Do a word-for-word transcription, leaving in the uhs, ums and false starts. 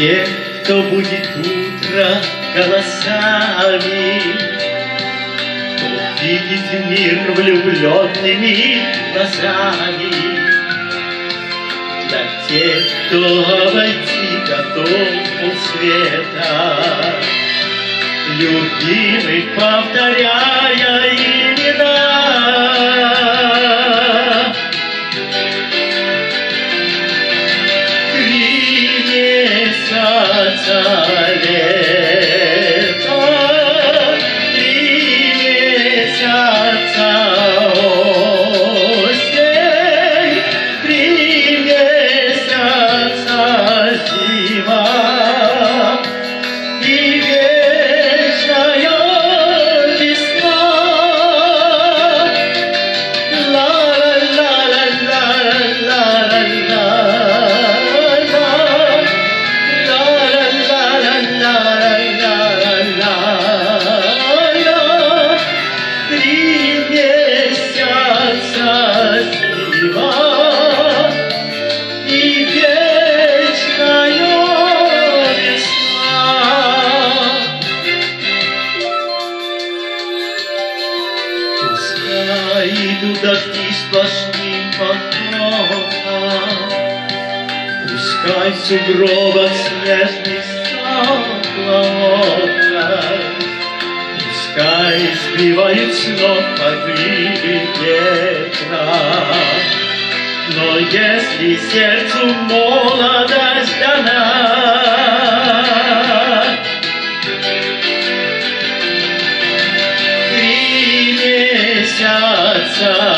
тех, кто будет утро голосами, кто видит мир влюбленными глазами, для тех, кто обойти готов полсвета, любимых повторяя имена. Лето, три месяца осень, три месяца зима и вечная весна. Ла-ла-ла-ла-ла-ла-ла-ла. Идут дожди сплошным потоком, пускай в сугробах снежных стеклоокна, пускай сбивают с ног порывы ветра. Но если сердцу молодость дана, месяца